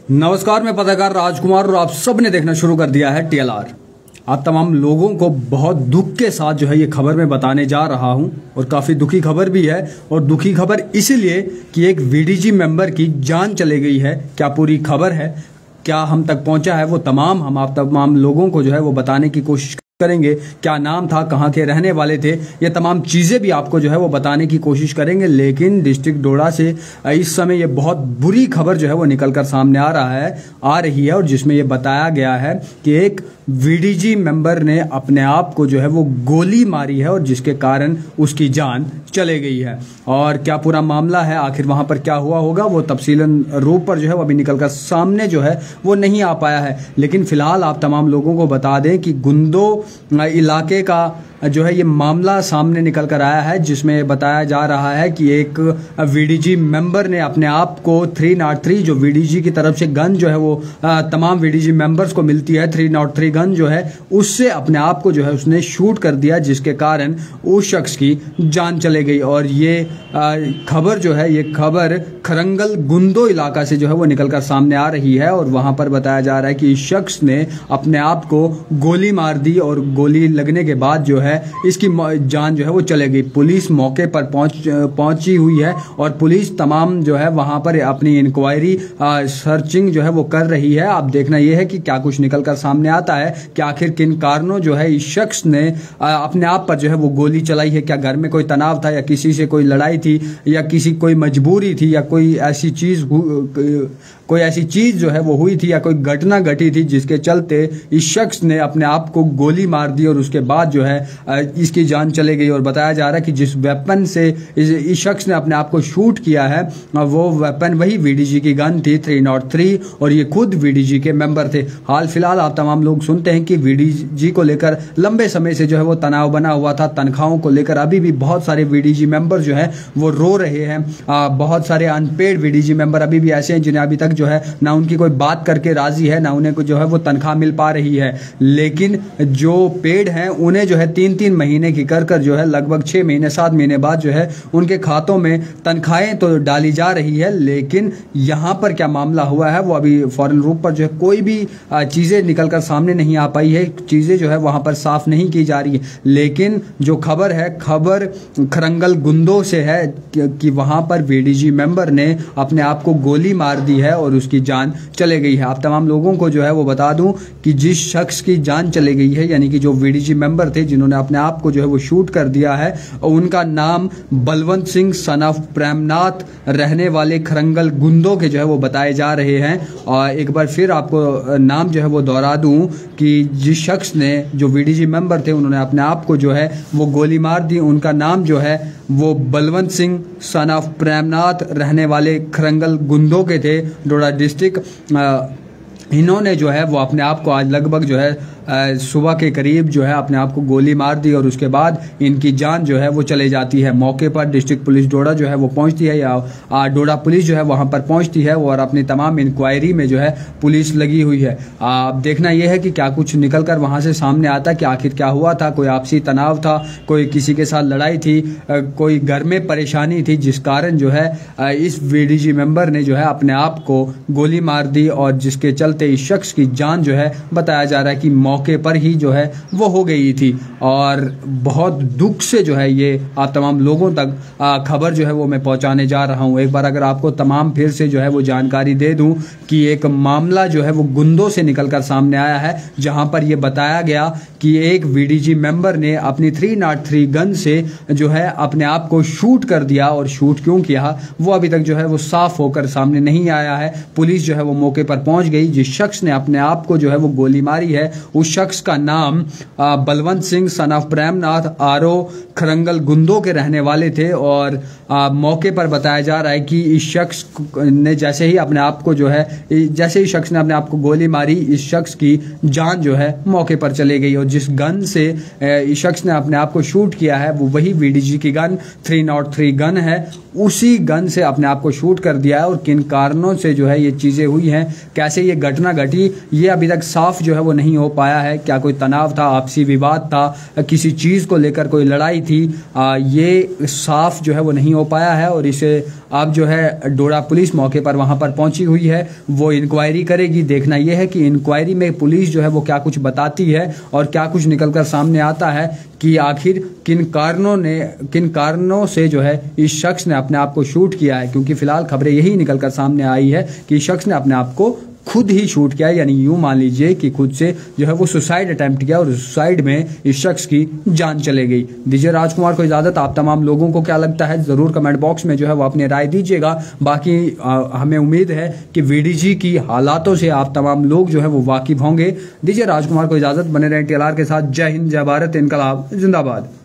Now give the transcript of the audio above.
नमस्कार, मैं पत्रकार राजकुमार और आप सब ने देखना शुरू कर दिया है टीएलआर। आप तमाम लोगों को बहुत दुख के साथ जो है ये खबर मैं बताने जा रहा हूं और काफ़ी दुखी खबर भी है। और दुखी खबर इसलिए कि एक वीडीजी मेंबर की जान चली गई है। क्या पूरी खबर है, क्या हम तक पहुंचा है, वो तमाम आप तमाम लोगों को जो है वो बताने की कोशिश करेंगे। क्या नाम था, कहाँ के रहने वाले थे, ये तमाम चीज़ें भी आपको जो है वो बताने की कोशिश करेंगे। लेकिन डिस्ट्रिक्ट डोडा से इस समय ये बहुत बुरी खबर जो है वो निकलकर सामने आ रही है और जिसमें ये बताया गया है कि एक वीडीजी मेंबर ने अपने आप को जो है वो गोली मारी है और जिसके कारण उसकी जान चले गई है। और क्या पूरा मामला है, आखिर वहां पर क्या हुआ होगा, वो तफसीलन रूप पर जो है वो अभी निकलकर सामने जो है वो नहीं आ पाया है। लेकिन फिलहाल आप तमाम लोगों को बता दें कि गुंदो इलाके का जो है ये मामला सामने निकल कर आया है, जिसमें बताया जा रहा है कि एक वीडीजी मेंबर ने अपने आप को 303 जो वीडीजी की तरफ से गन जो है वो तमाम वीडीजी मेंबर्स को मिलती है, 303 गन जो है उससे अपने आप को जो है उसने शूट कर दिया, जिसके कारण उस शख्स की जान चले गई। और ये खबर जो है, ये खबर खरंगल गुंदो इलाका से जो है वो निकलकर सामने आ रही है और वहां पर बताया जा रहा है कि इस शख्स ने अपने आप को गोली मार दी और गोली लगने के बाद जो है इसकी जान जो है वो चले गई। पुलिस मौके पर पहुंची हुई है और पुलिस तमाम जो है वहां पर अपनी इंक्वायरी सर्चिंग जो है वो कर रही है। अब देखना यह है कि क्या कुछ निकलकर सामने आता है कि आखिर किन कारणों जो है इस शख्स ने अपने आप पर जो है वो गोली चलाई है। क्या घर में कोई तनाव था, या किसी से कोई लड़ाई थी, या कोई मजबूरी थी, या कोई ऐसी चीज जो है वो हुई थी, या कोई घटना घटी थी जिसके चलते इस शख्स ने अपने आप को गोली मार दी और उसके बाद जो है इसकी जान चले गई। और बताया जा रहा है कि जिस वेपन से इस शख्स ने अपने आप को शूट किया है वो वेपन वही वीडीजी की गन थी 303 और ये खुद वीडीजी के मेंबर थे। हाल फिलहाल आप तमाम लोग सुनते हैं कि वीडीजी को लेकर लंबे समय से जो है वो तनाव बना हुआ था। तनख्वाहों को लेकर अभी भी बहुत सारे वीडीजी मेंबर जो है वो रो रहे हैं। बहुत सारे अनपेड वीडीजी मेंबर अभी भी ऐसे हैं जिन्हें अभी तक जो है ना उनकी कोई बात करके राजी है, ना उन्हें जो है वो तनख्वाह मिल पा रही है। लेकिन जो पेड हैं उन्हें जो है 3-3 महीने की कर जो है लगभग 6 महीने 7 महीने बाद जो है उनके खातों में तनख्वाहें तो डाली जा रही है। लेकिन यहाँ पर क्या मामला हुआ है वो अभी फौरन रूप पर जो है कोई भी चीज़ें निकलकर सामने नहीं आ पाई है, चीज़ें जो है वहाँ पर साफ नहीं की जा रही है। लेकिन जो खबर है, खबर खरंगल गुंदो से है कि वहाँ पर वीडीजी मेंबर ने अपने आप को गोली मार दी है और उसकी जान चले गई है। आप तमाम लोगों को जो है वो बता दूं कि जिस शख्स की जान चले गई है, यानी कि जो वीडीजी मेंबर थे जिन्होंने अपने आप को जो है वो शूट कर दिया है, उनका नाम बलवंत सिंह सन ऑफ प्रेमनाथ रहने वाले खरंगल गुंदो के जो है वो बताए जा रहे हैं। और एक बार फिर आपको नाम जो है वो दोहरा दूं कि जिस शख्स ने, जो वीडीजी मेंबर थे, उन्होंने अपने आप को जो है वो गोली मार दी, उनका नाम जो है वो बलवंत सिंह सन ऑफ प्रेमनाथ रहने वाले खरंगल गुंदो के थे, डोडा डिस्ट्रिक्ट। इन्होंने जो है वो अपने आप को आज लगभग जो है सुबह के करीब जो है अपने आप को गोली मार दी और उसके बाद इनकी जान जो है वो चले जाती है। मौके पर डिस्ट्रिक्ट पुलिस डोडा जो है वो पहुंचती है, या डोडा पुलिस जो है वहां पर पहुंचती है और अपनी तमाम इंक्वायरी में जो है पुलिस लगी हुई है। अब देखना यह है कि क्या कुछ निकलकर वहां से सामने आता है कि आखिर क्या हुआ था। कोई आपसी तनाव था, कोई किसी के साथ लड़ाई थी, कोई घर में परेशानी थी, जिस कारण जो है इस वीडीजी मेंबर ने जो है अपने आप को गोली मार दी और जिसके चलते इस शख्स की जान जो है बताया जा रहा है कि मौके पर ही जो है वो हो गई थी। और बहुत दुख से जो है ये आप तमाम लोगों तक खबर जो है वो मैं पहुंचाने जा रहा हूं। एक बार अगर आपको तमाम फिर से जो है वो जानकारी दे दूं कि एक मामला जो है वो गुंदो से निकलकर सामने आया है, जहां पर ये बताया गया कि एक वीडीजी मेंबर ने अपनी 303 गन से जो है अपने आप को शूट कर दिया। और शूट क्यों किया वो अभी तक जो है वो साफ होकर सामने नहीं आया है। पुलिस जो है वो मौके पर पहुंच गई। जिस शख्स ने अपने आप को जो है वो गोली मारी है उस शख्स का नाम बलवंत सिंह सन ऑफ प्रेमनाथ आरो खरंगल गुंदो के रहने वाले थे। और मौके पर बताया जा रहा है कि इस शख्स ने जैसे ही अपने आप को जो है, जैसे ही शख्स ने अपने आप को गोली मारी, इस शख्स की जान जो है मौके पर चली गई। और जिस गन से इस शख्स ने अपने आप को शूट किया है वो वही वीडीजी की गन 303 गन है, उसी गन से अपने आप को शूट कर दिया है। और किन कारणों से जो है ये चीज़ें हुई हैं, कैसे ये घटना घटी, ये अभी तक साफ जो है वो नहीं हो पाया। पाया है, क्या कोई तनाव था, आपसी विवाद था, किसी चीज को लेकर कोई लड़ाई थी, ये साफ जो है वो नहीं हो पाया है। और इसे अब जो है डोडा पुलिस मौके पर वहां पर पहुंची हुई है, वो इंक्वायरी करेगी। देखना यह है कि इंक्वायरी में पुलिस जो है वो क्या कुछ बताती है और क्या कुछ निकलकर सामने आता है कि आखिर किन कारणों से जो है इस शख्स ने अपने आप को शूट किया है। क्योंकि फिलहाल खबरें यही निकलकर सामने आई है कि इस शख्स ने अपने आप को खुद ही शूट किया, यानी यूं मान लीजिए कि खुद से जो है वो सुसाइड अटेम्प्ट किया और सुसाइड में इस शख्स की जान चले गई। दीजिए राजकुमार को इजाजत। आप तमाम लोगों को क्या लगता है जरूर कमेंट बॉक्स में जो है वो अपनी राय दीजिएगा। बाकी हमें उम्मीद है कि वीडीजी की हालातों से आप तमाम लोग जो है वो वाकिफ होंगे। दीजिए राजकुमार को इजाजत, बने रहें TLR के साथ। जय हिंद, जय भारत, इनकलाब जिंदाबाद।